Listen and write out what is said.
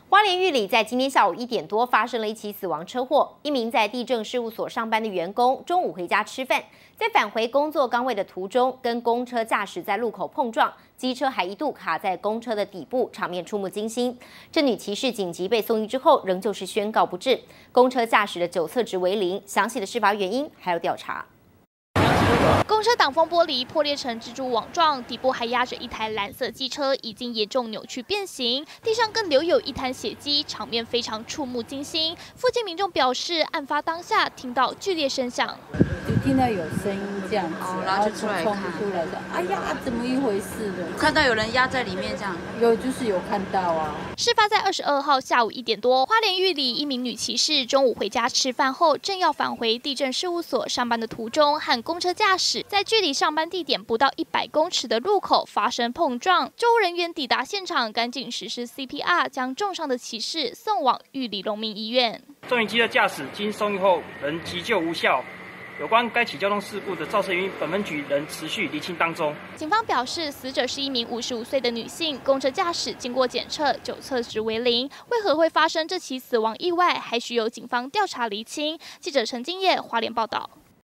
花莲玉里在今天下午1点多发生了一起死亡车祸，一名在地政事务所上班的员工中午回家吃饭，在返回工作岗位的途中，跟公车驾驶在路口碰撞，机车还一度卡在公车的底部，场面触目惊心。这女骑士紧急被送医之后，仍旧是宣告不治。公车驾驶的酒测值为0，详细的事发原因还要调查。 公车挡风玻璃破裂成蜘蛛网状，底部还压着一台蓝色机车，已经严重扭曲变形，地上更留有一滩血迹，场面非常触目惊心。附近民众表示，案发当下听到剧烈声响， 就听到有声音这样子， 然后就出来看， 出来的，哎呀，怎么一回事的？ 看到有人压在里面这样， 就是有看到啊。 事发在22号下午1点多，花莲玉里一名女骑士中午回家吃饭后，正要返回地政事务所上班的途中，和公车驾驶在距离上班地点不到100公尺的路口发生碰撞。救护人员抵达现场，赶紧实施 CPR， 将重伤的骑士送往玉里荣民医院。 重型机的驾驶经送医后仍急救无效。 有关该起交通事故的肇事原因，本分局仍持续厘清当中。 警方表示，死者是一名55岁的女性，公车驾驶经过检测，酒测值为0。为何会发生这起死亡意外，还需由警方调查厘清。记者陈金叶花莲报道。